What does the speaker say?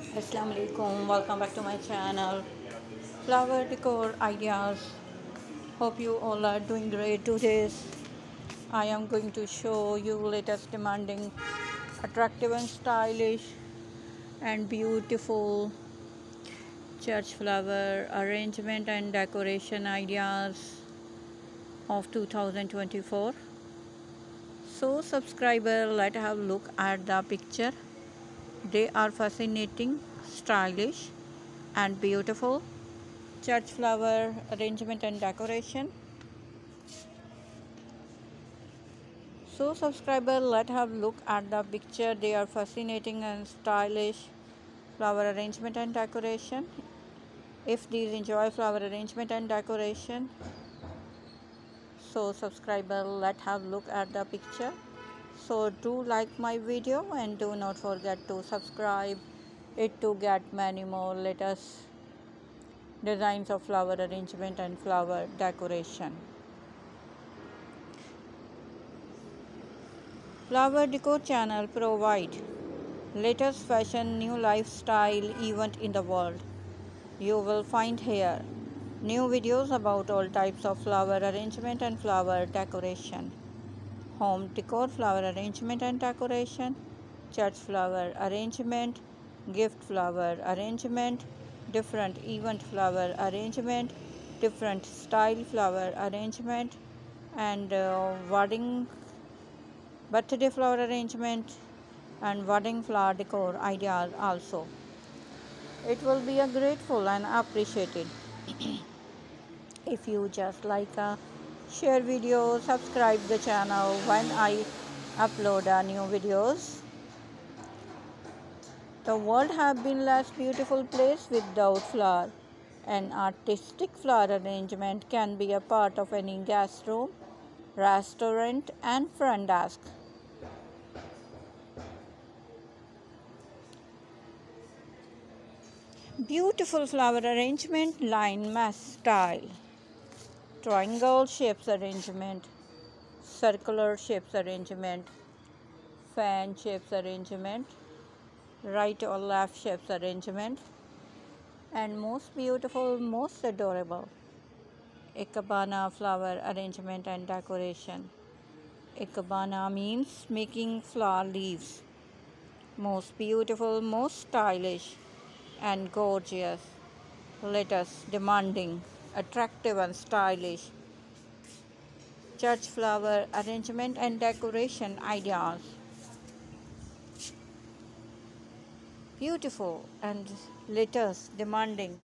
Assalamu alaikum, welcome back to my channel. Flower decor ideas. Hope you all are doing great today. I am going to show you latest demanding, attractive and stylish and beautiful church flower arrangement and decoration ideas of 2024. So subscriber, let's have a look at the picture. They are fascinating, stylish and beautiful church flower arrangement and decoration. So subscriber, let's have a look at the picture. They are fascinating and stylish flower arrangement and decoration. If these enjoy flower arrangement and decoration, so subscriber, let's have a look at the picture. So do like my video and do not forget to subscribe it to get many more latest designs of flower arrangement and flower decoration. Flower Decor channel provide latest fashion, new lifestyle event in the world. You will find here new videos about all types of flower arrangement and flower decoration. Home decor, flower arrangement and decoration, church flower arrangement, gift flower arrangement, different event flower arrangement, different style flower arrangement, and wedding, birthday flower arrangement, and wedding flower decor ideas also. It will be a grateful and appreciated if you just like a share video, subscribe the channel when I upload new videos. The world have been less beautiful place without flower. An artistic flower arrangement can be a part of any guest room, restaurant and front desk. Beautiful flower arrangement, line mesh style, triangle shapes arrangement, circular shapes arrangement, fan shapes arrangement, right or left shapes arrangement, and most beautiful, most adorable, ikebana flower arrangement and decoration. Ikebana means making flower leaves. Most beautiful, most stylish and gorgeous, latest, demanding, attractive and stylish church flower arrangement and decoration ideas. Beautiful and latest, demanding.